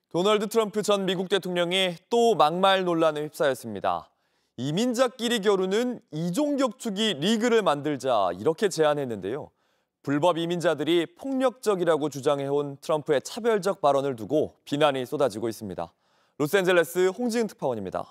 도널드 트럼프 전 미국 대통령이 또 막말 논란에 휩싸였습니다. 이민자끼리 겨루는 이종격투기 리그를 만들자 이렇게 제안했는데요. 불법 이민자들이 폭력적이라고 주장해온 트럼프의 차별적 발언을 두고 비난이 쏟아지고 있습니다. 로스앤젤레스 홍지은 특파원입니다.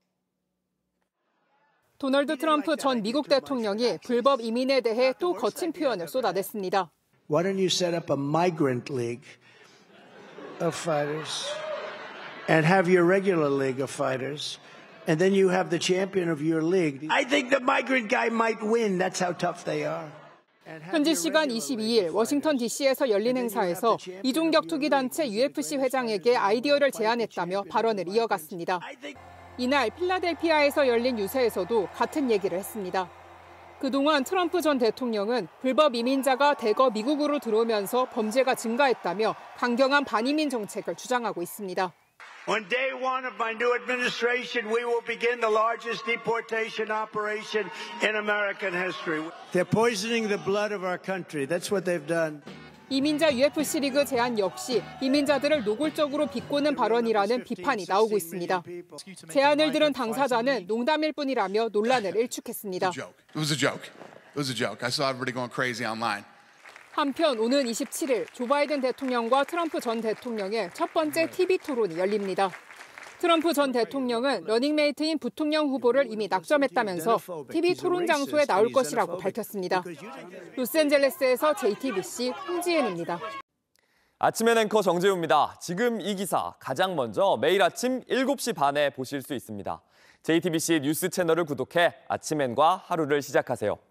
도널드 트럼프 전 미국 대통령이 불법 이민에 대해 또 거친 표현을 쏟아냈습니다. Why don't you set up a migrant league of fighters and have your regular league of fighters, and then you have the champion of your league. I think the migrant guy might win. That's how tough they are. 현지 시간 22일 워싱턴 DC에서 열린 행사에서 이종격투기 단체 UFC 회장에게 아이디어를 제안했다며 발언을 이어갔습니다. 이날 필라델피아에서 열린 유세에서도 같은 얘기를 했습니다. 그동안 트럼프 전 대통령은 불법 이민자가 대거 미국으로 들어오면서 범죄가 증가했다며 강경한 반이민 정책을 주장하고 있습니다. On day one of my new administration, we will begin the largest deportation operation in American history. They're poisoning the blood of our country. That's what they've done. 이민자 UFC 리그 제안 역시 이민자들을 노골적으로 비꼬는 발언이라는 비판이 나오고 있습니다. 제안을 들은 당사자는 농담일 뿐이라며 논란을 일축했습니다. It was a joke. I saw everybody going crazy online. 한편 오는 27일 조 바이든 대통령과 트럼프 전 대통령의 첫 번째 TV 토론이 열립니다. 트럼프 전 대통령은 러닝메이트인 부통령 후보를 이미 낙점했다면서 TV 토론 장소에 나올 것이라고 밝혔습니다. 로스앤젤레스에서 JTBC 홍지은입니다. 아침엔 앵커 정재우입니다. 지금 이 기사 가장 먼저 매일 아침 7시 반에 보실 수 있습니다. JTBC 뉴스 채널을 구독해 아침엔과 하루를 시작하세요.